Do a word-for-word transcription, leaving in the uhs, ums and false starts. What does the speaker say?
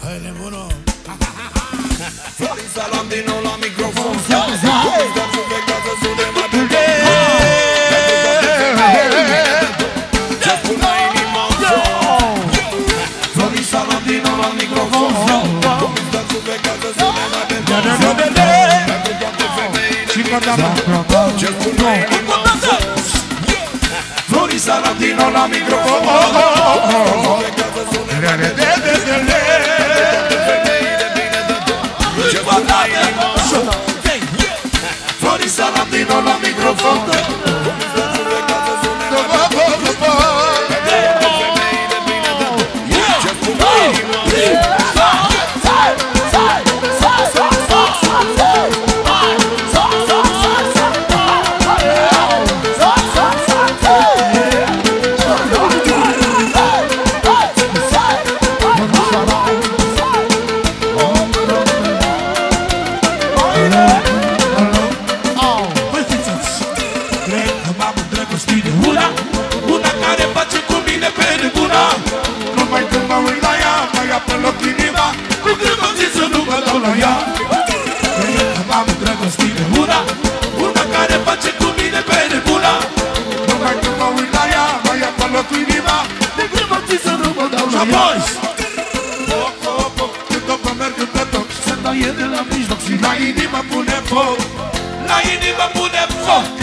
Hai nebunul! Florin Salam din nou la microfon. Dar judecată sune mai bine. Ce spun la inima în foc. Florin Salam din nou la microfon. Dar judecată sune mai bine. Pentru toate femeile. Ce spun la inima în foc. Florin Salam din nou la microfon. Judecată sune mai bine. Florin Salam din nou la microfon. La inima pune foc.